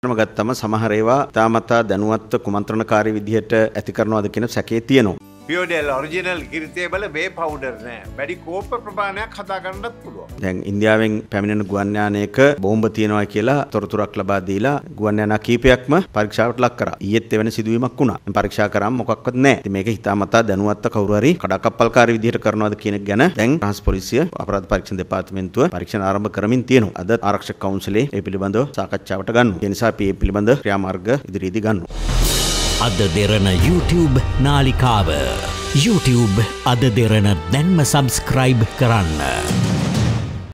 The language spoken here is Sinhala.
ගත්තම සමහර ඒවා තාමතා දැනුවත්ව කුමන්ත්‍රණකාරී විදිහට ඇති කරනවාද කියන සැකේ තියෙනවා. පියෝඩෙල් ඔරිජිනල් කිරිතේ බල වේ පවුඩර් නෑ. වැඩි කෝප ප්‍රමාණයක් හදා ගන්නත් පුළුවන්. දැන් ඉන්දියාවෙන් පැමිණෙන ගුවන් යානයක බෝම්බ තියෙනවා කියලා තොරතුරක් ලබා දීලා ගුවන් යානා කීපයක්ම පරීක්ෂාවට ලක් කරා. ඊයේත් එවැනි සිදුවීමක් වුණා. පරීක්ෂා කරාම මොකක්වත් නැහැ. ඉතින් මේක හිතාමතා දැනුවත්ව කවුරු හරි කඩකප්පල්කාරී විදිහට කරනවාද කියන එක ගැන දැන් රහස් පොලිසිය අපරාධ පරීක්ෂණ දෙපාර්තමේන්තුව පරීක්ෂණ ආරම්භ කරමින් තියෙනවා. අද ආරක්ෂක කවුන්සිලේ මේ පිළිබඳව සාකච්ඡාවට ගන්නවා. ඒ නිසා අපි මේ පිළිබඳ ක්‍රියාමාර්ග ඉදිරියේදී ගන්නවා. අද දෙරණ YouTube නාලිකාව YouTube අද දෙරණ දැන්ම සබස්ක්‍රයිබ් කරන්න.